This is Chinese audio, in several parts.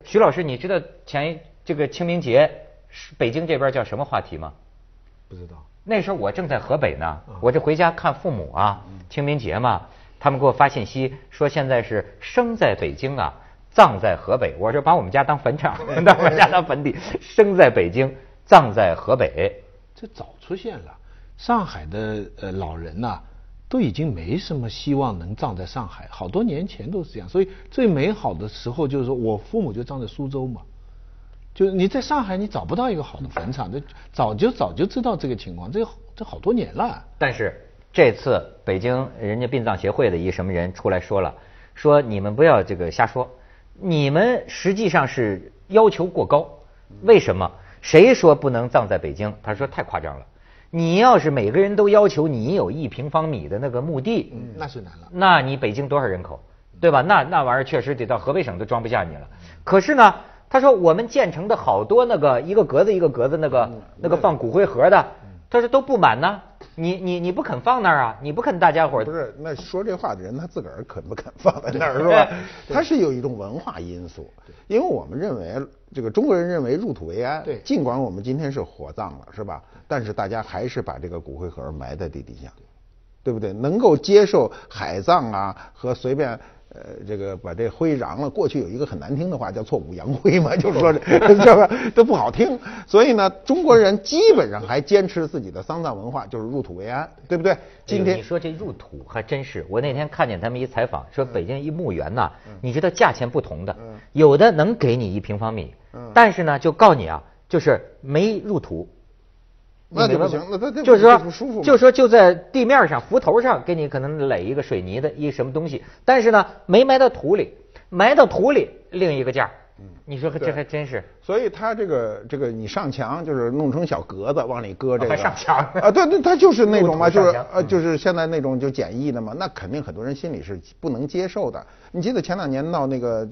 徐老师，你知道这个清明节北京这边叫什么话题吗？ 不知道。 那时候我正在河北呢，我这回家看父母啊，清明节嘛，他们给我发信息说现在是生在北京啊，葬在河北。我说把我们家当坟场，把我们家当坟地，生在北京，葬在河北。 这早出现了，上海的老人呐、都已经没什么希望能葬在上海，好多年前都是这样。所以最美好的时候就是说我父母就葬在苏州嘛。就是你在上海你找不到一个好的坟场，这早就知道这个情况，这好多年了。 但是这次北京人家殡葬协会的一什么人出来说了，说你们不要这个瞎说，你们实际上是要求过高。为什么？谁说不能葬在北京？他说太夸张了。你要是每个人都要求你有1平方米的那个墓地， 那是难了。 那你北京多少人口，对吧？那玩意儿确实得到河北省都装不下你了。可是呢，他说我们建成的好多那个一个格子一个格子那个放骨灰盒的，他说都不满呢。你不肯放那儿啊？你不肯大家伙不是？那说这话的人他自个儿肯不肯放在那儿是吧？他是有一种文化因素，因为我们认为这个中国人认为入土为安， 对， 尽管我们今天是火葬了是吧？但是大家还是把这个骨灰盒埋在地底下，对不对？能够接受海葬啊和随便。这个把这灰瓤了，过去有一个很难听的话叫挫骨扬灰嘛，就是说这个都不好听。所以呢，中国人基本上还坚持自己的丧葬文化，就是入土为安，对不对？今天你说这入土还真是，我那天看见他们一采访，说北京一墓园呐，你知道价钱不同的，有的能给你1平方米，但是呢就告你啊，就是没入土。 那就不行，那他就是说不舒服， 就是说就在地面上浮头上给你可能垒一个水泥的一什么东西，但是呢没埋到土里，埋到土里另一个价。你说这还真是。 所以他这个你上墙就是弄成小格子往里搁这个。 还上墙啊？对，他就是那种嘛，就是现在那种就简易的嘛，那肯定很多人心里是不能接受的。你记得前2年闹那个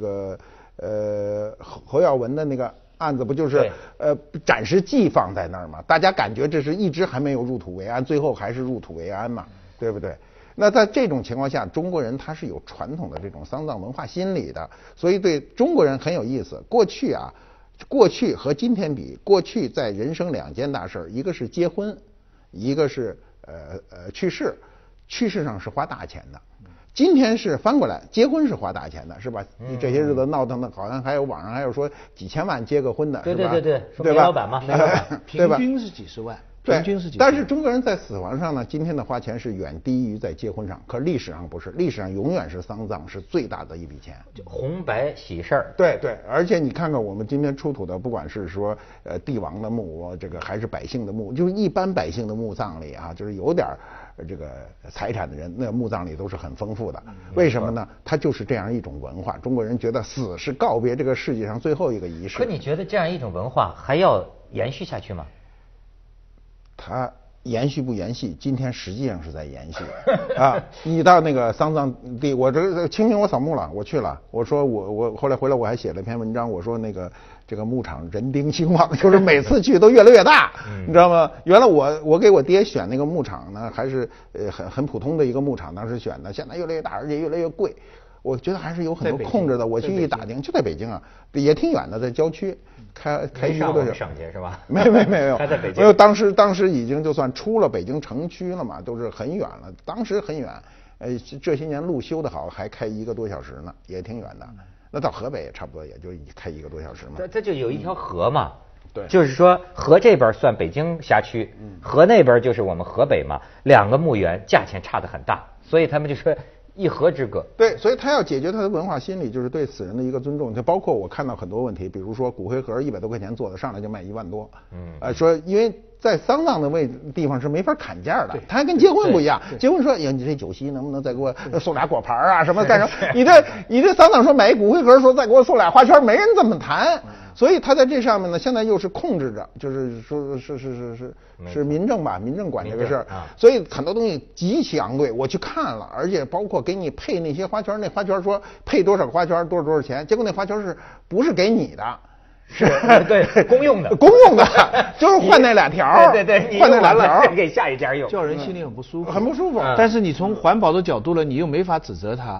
侯耀文的那个案子不就是展示记放在那儿嘛？大家感觉这是一直还没有入土为安，最后还是入土为安嘛，对不对？那在这种情况下，中国人他是有传统的这种丧葬文化心理的，所以对中国人很有意思。过去和今天比，过去在人生2件大事，一个是结婚，一个是去世，去世上是花大钱的。今天是翻过来，结婚是花大钱的，是吧？你这些日子闹腾的，好像还有网上还有说几千万结个婚的， 对， 对说煤老板嘛，煤老板平均是几十万，平均是几十万。 但是中国人在死亡上呢，今天的花钱是远低于在结婚上，可历史上不是，历史上永远是丧葬是最大的一笔钱， 红白喜事儿。 对，而且你看看我们今天出土的，不管是说帝王的墓，这个还是百姓的墓，就是一般百姓的墓葬里啊，就是有点这个财产的人，那墓葬里都是很丰富的。为什么呢？它就是这样一种文化。中国人觉得死是告别这个世界上最后一个仪式。 可你觉得这样一种文化还要延续下去吗？ 它延续不延续？今天实际上是在延续啊！你到那个丧葬地，我这清明我扫墓了，我去了。我说我后来回来我还写了一篇文章，我说这个牧场人丁兴旺，就是每次去都越来越大，你知道吗？原来我给我爹选那个牧场呢，还是很普通的一个牧场，当时选的，现在越来越大，而且越来越贵。我觉得还是有很多控制的。我去一打听，就在北京啊，也挺远的，在郊区，开1个多小时。 省去是吧？ 没有， 还在北京。 没有，当时已经就算出了北京城区了嘛，都是很远了。当时很远，这些年路修得好，还开1个多小时呢，也挺远的。那到河北也差不多，也就开1个多小时嘛。 这就有一条河嘛。 对， 就是说河这边算北京辖区，河那边就是我们河北嘛，2个墓园价钱差得很大，所以他们就说一河之隔。 对，所以他要解决他的文化心理，就是对死人的一个尊重。就包括我看到很多问题，比如说骨灰盒100多块钱做的，上来就卖1万多。说因为在丧葬的地方是没法砍价的，它还跟结婚不一样。结婚说，哎呀，你这酒席能不能再给我送俩果盘啊？什么干什么？你这丧葬说买一骨灰盒，说再给我送俩花圈，没人这么谈。所以他在这上面呢，现在又是控制着，就是说是民政吧，民政管这个事儿，所以很多东西极其昂贵。我去看了，而且包括给你配那些花圈，那花圈说配多少个花圈多少钱，结果那花圈不是给你的？ 是对公用的， 就是换那2条， 对， 换那2条给下一家用， 叫人心里很不舒服， 很不舒服。 但是你从环保的角度呢，你又没法指责他。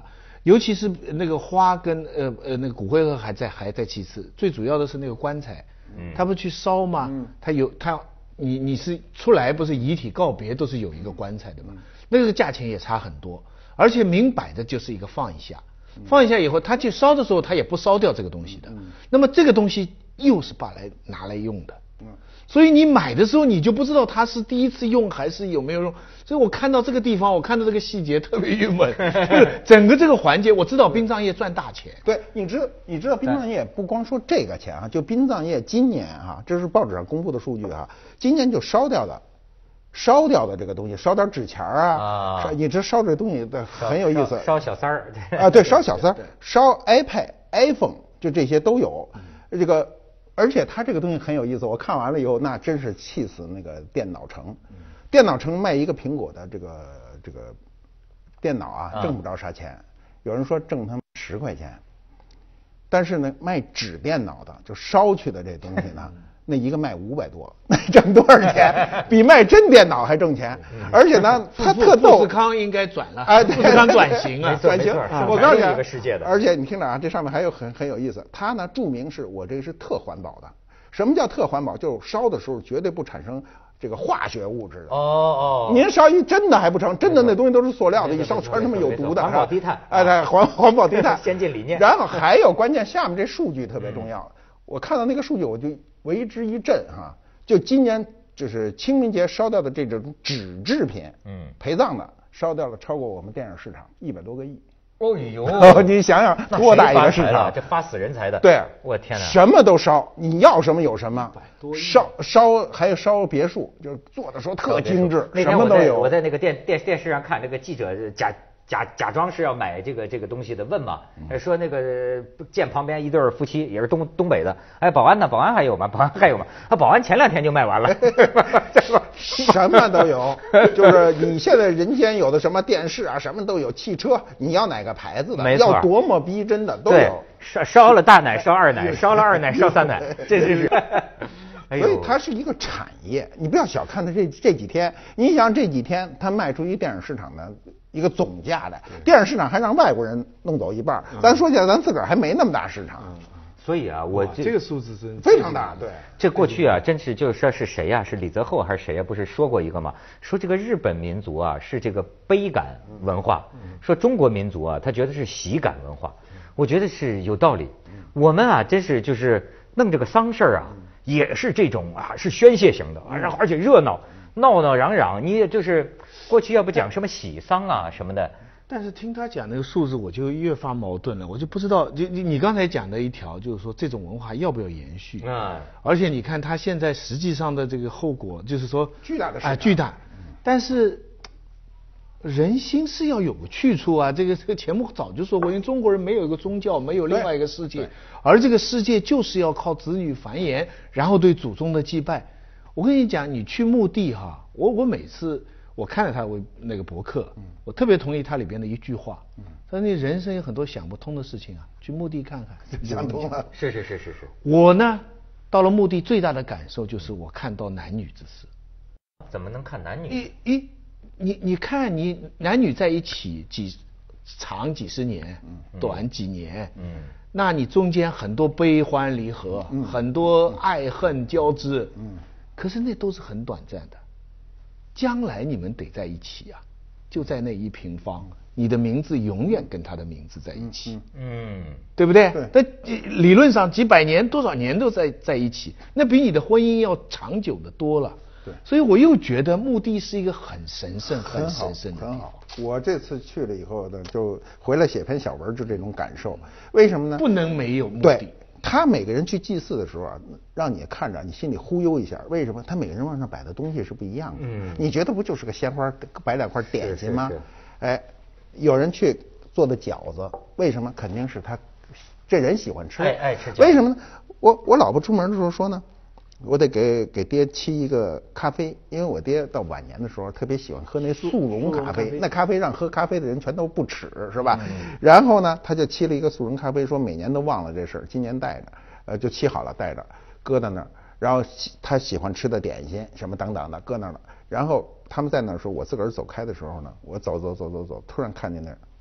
尤其是那个花跟那个骨灰盒还在其次，最主要的是那个棺材，他不去烧吗？你是出来不是遗体告别都是有一个棺材的嘛，那个价钱也差很多，而且明摆着就是一个放一下以后，他去烧的时候他也不烧掉这个东西的，那么这个东西又是拿来用的。所以你买的时候你就不知道它是第一次用还是有没有用，所以我看到这个地方，我看到这个细节特别郁闷。整个这个环节，我知道殡葬业赚大钱。 对，你知道殡葬业不光说这个钱啊，就殡葬业今年啊，这是报纸上公布的数据啊，今年就烧掉的这个东西，烧点纸钱啊，你这烧这东西的很有意思。 烧小三儿啊，对，烧小三儿，烧 iPad、iPhone， 就这些都有。这个。而且它这个东西很有意思，我看完了以后，那真是气死那个电脑城。电脑城卖一个苹果的这个电脑啊，挣不着啥钱。有人说挣他妈10块钱，但是呢，卖纸电脑的就烧去的这东西呢，那一个卖500多，那挣多少钱？比卖真电脑还挣钱。而且呢，他特逗。 富士康应该转了，哎，富士康转型了， 转型。我告诉你， 一个世界的。 而且你听着啊，这上面还有很有意思，它呢注明是我这是特环保的。什么叫特环保？就是烧的时候绝对不产生这个化学物质的。您烧一真的还不成，真的那东西都是塑料的，一烧全他妈有毒的。 环保低碳。 哎，对，环保低碳， 先进理念。 然后还有关键，下面这数据特别重要。我看到那个数据我就为之一振哈。就今年就是清明节烧掉的这种纸制品，陪葬的烧掉了超过我们电影市场100多个亿。 哦呦， 你想想多大一个市场， 这发死人财的。 对， 我天哪， 什么都烧，你要什么有什么，烧还有烧别墅，就是做的时候特精致，什么都有。 我在那个电视上看，这个记者假装是要买这个东西的，问嘛，说那个见旁边一对夫妻也是东北的，哎，保安呢？保安还有吗？保安还有吗？保安前2天就卖完了， 什么都有，就是你现在人间有的什么电视啊，什么都有，汽车你要哪个牌子的，要多么逼真的都有。 烧了大奶，烧二奶，烧了2奶，烧3奶，这是。 所以它是一个产业，你不要小看它这几天。你想这几天它卖出一电影市场的一个总价来，电影市场还让外国人弄走一半，咱说起来咱自个儿还没那么大市场。 所以啊， 这个数字是非常大。对， 这过去啊，真是就是说是谁呀？是李泽厚还是谁呀？不是说过一个吗？说这个日本民族啊是这个悲感文化，说中国民族啊他觉得是喜感文化。我觉得是有道理。我们啊真是就是弄这个丧事啊。也是这种啊，是宣泄型的，然后而且热闹，闹闹嚷嚷。你也就是过去要不讲什么喜丧啊什么的， 但是听他讲那个数字，我就越发矛盾了。我就不知道，你刚才讲的一条，就是说这种文化要不要延续啊？而且你看他现在实际上的这个后果，就是说巨大的市场， 巨大。但是人心是要有个去处啊。这个节目早就说过，因为中国人没有一个宗教，没有另外一个世界，而这个世界就是要靠子女繁衍，然后对祖宗的祭拜。我跟你讲，你去墓地哈，我每次我看了他那个博客，我特别同意他里边的一句话，他说你人生有很多想不通的事情啊，去墓地看看， 想通了。 是。 我呢，到了墓地最大的感受就是我看到男女之事。 怎么能看男女？ 你看，你男女在一起长几十年，短几年，那你中间很多悲欢离合，很多爱恨交织，可是那都是很短暂的。将来你们得在一起啊，就在那1平方，你的名字永远跟他的名字在一起，对不对？但理论上几百年、多少年都在一起，那比你的婚姻要长久的多了。所以我又觉得墓地是一个很神圣的地方。 很好。我这次去了以后呢，就回来写篇小文，就这种感受。为什么呢？ 不能没有墓地。 对，他每个人去祭祀的时候啊，让你看着，你心里忽悠一下。为什么？他每个人往上摆的东西是不一样的。你觉得不就是个鲜花，摆2块点心吗？哎，有人去做的饺子，为什么？肯定是他这人喜欢吃， 爱吃饺子。 为什么呢？我老婆出门的时候说呢，我得给爹沏一个咖啡，因为我爹到晚年的时候特别喜欢喝那速溶咖啡，那咖啡让喝咖啡的人全都不耻，是吧？然后呢，他就沏了一个速溶咖啡，说每年都忘了这事儿，今年带着，就沏好了带着，搁在那儿。然后他喜欢吃的点心什么等等的搁那儿了。然后他们在那儿说，我自个儿走开的时候呢，我走，突然看见那儿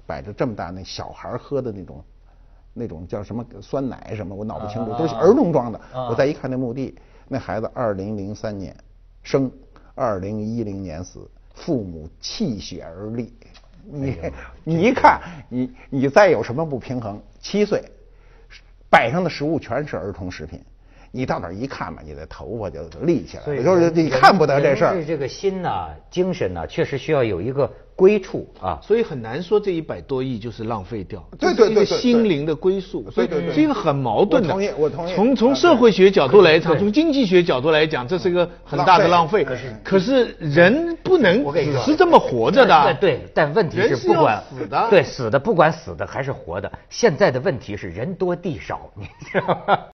摆着这么大那小孩喝的那种叫什么酸奶什么，我脑不清楚，都是儿童装的。我再一看那墓地，那孩子2003年生，2010年死，父母泣血而立。你一看，你再有什么不平衡？7岁，摆上的食物全是儿童食品。你到那儿一看吧，你的头发就立起来了，就是你看不得这事儿。 是这个心呐、精神呐，确实需要有一个归处啊， 所以很难说这100多亿就是浪费掉， 对， 这是一个心灵的归宿， 对， 是一个很矛盾的。 我同意。 从社会学角度来讲，从经济学角度来讲，这是一个很大的浪费。可是人不能只是这么活着的。 对，但问题是不管死的， 对死的，不管死的还是活的，现在的问题是人多地少，你知道吗？